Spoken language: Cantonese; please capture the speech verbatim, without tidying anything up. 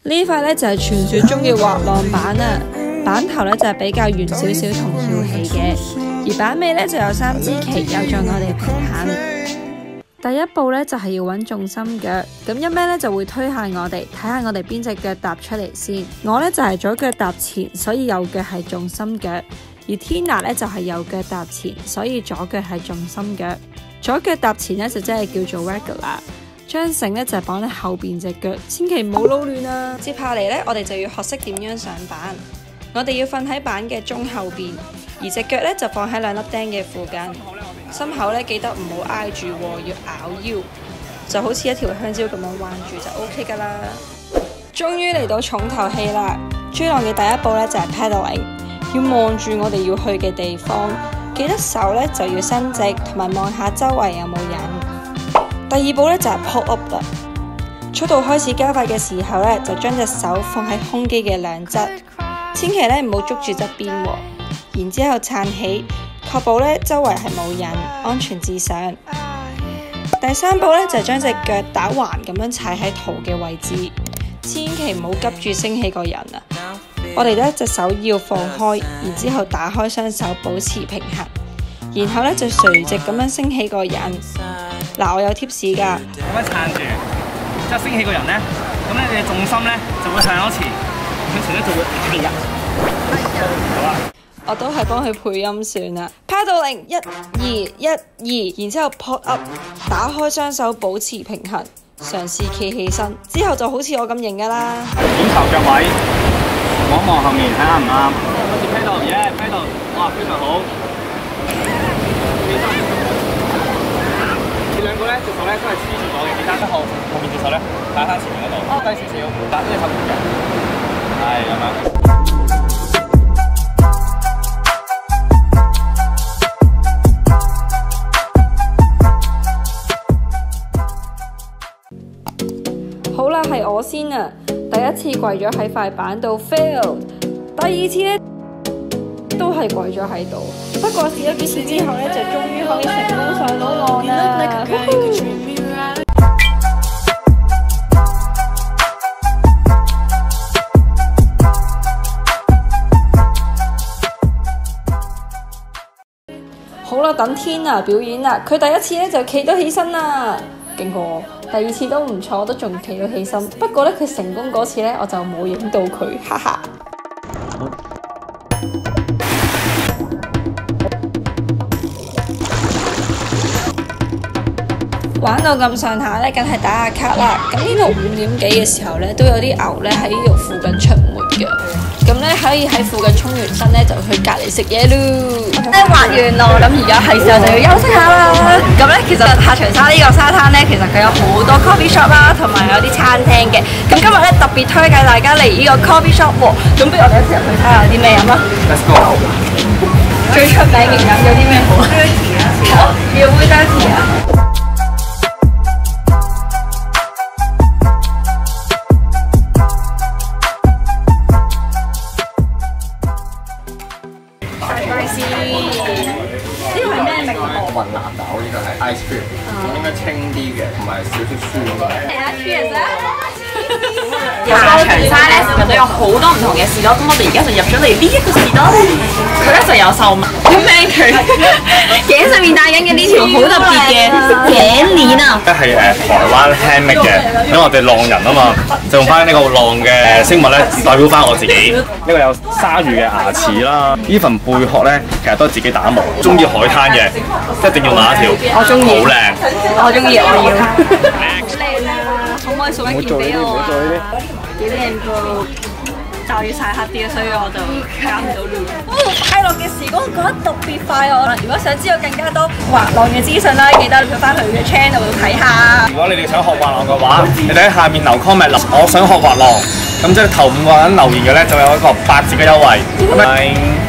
呢塊咧就係傳說中嘅滑浪板啊，板頭咧就係比較圓少少同翹起嘅，而板尾咧就有三支旗，有助我哋平衡。第一步咧就係要揾重心腳，咁一咩咧就會推下我哋，睇下我哋邊隻腳踏出嚟先。我咧就係左腳踏前，所以右腳係重心腳；而 Tina 咧就係右腳踏前，所以左腳係重心腳。左腳踏前咧就真係叫做 regular。將繩咧就係綁喺後邊隻腳，千祈唔好撈亂啊！接下嚟咧，我哋就要學識點樣上板。我哋要瞓喺板嘅中後邊，而隻腳咧就放喺兩粒釘嘅附近。心口咧記得唔好挨住，要咬腰，就好似一條香蕉咁樣彎住就 OK 噶啦。終於嚟到重頭戲啦！追浪嘅第一步咧就係 paddling， 要望住我哋要去嘅地方，記得手咧就要伸直，同埋望下周圍有冇人。第二步咧就係 pull up 啦，速度開始加快嘅時候咧，就將隻手放喺胸肌嘅兩側，千祈咧唔好捉住側邊喎，然之後撐起，確保咧周圍係冇人，安全至上。第三步咧就係將隻腳打橫咁樣踩喺圖嘅位置，千祈唔好急住升起個人啊！我哋咧隻手要放開，然之後打開雙手保持平衡，然後咧就垂直咁樣升起個人。嗱，我有 tips 㗎。 咁樣撐住，之後升起個人咧，咁咧你嘅重心咧就會向咗前，向前咧就會係人。好啦， 我都係幫佢配音算啦。Paddling 一二一二，然之後 pull up， 打開雙手保持平衡，嘗試企起身，之後就好似我咁型㗎啦。 點頭腳位，望望後面睇下啱唔啱。開始 paddle，耶 paddle，哇非常好。你兩個咧隻手咧都係黐住我嘅，你揸得好，後面隻手咧打翻前面嗰度，低少少，搭呢個後面嘅，係咁樣。 好啦，係我先啊！第一次跪咗喺塊板度 fail， 第二次咧都係跪咗喺度。不過試咗幾次之後咧，就終於可以成功上到岸啦！好啦，等 Tina 表演啦！佢第一次咧就企到起身啦，勁過我。第二次都唔錯，都仲企到起身。不過咧，佢成功嗰次咧，我就冇影到佢，哈哈。玩到咁上下咧，梗係打下卡啦。咁呢度五點幾嘅時候咧，都有啲牛咧喺呢度附近出沒嘅。咁咧可以喺附近沖完身咧，就去隔離食嘢咯。咧滑完咯，咁而家係時候就要休息下啦。咁咧其實下長沙呢個沙灘咧，其實佢有好多 coffee shop 啦，同埋有啲餐廳嘅。咁今日咧特別推介大家嚟呢個 coffee shop 喎。咁不如我哋一齊入去睇下有啲咩飲啦。 Let's go。 最出名嘅飲有啲咩好？好，要杯 dirty 啊！ 雲南豆呢個係 ice cream，應該清啲嘅，同埋少少酸嘅。 下長沙咧，其實都有好多唔同嘅士多，咁我哋而家就入咗嚟呢一個士多，佢咧就有售賣。好靚佢頸上面戴緊嘅呢條好特別嘅頸鏈啊！ 咧係誒台灣 handmade 嘅，因為我哋浪人啊嘛，就用翻呢個浪嘅飾物咧，代表翻我自己。呢個有鯊魚嘅牙齒啦，呢份貝殼咧其實都係自己打磨。中意海灘嘅一定要買一條， 我中意， 好靚， 我中意，我要。好靚啊！可唔可以送一件俾我啊？幾靚㗎！就要曬黑啲，所以我就揀唔到路。哦，快樂嘅時光過得特別快樂。如果想知道更加多滑浪嘅資訊啦，記得去翻佢嘅 channel 度睇下。 如果你哋想學滑浪嘅話，你哋喺下面留 comment， 我想學滑浪，咁即係頭五個人留言嘅咧，就有一個八折嘅優惠。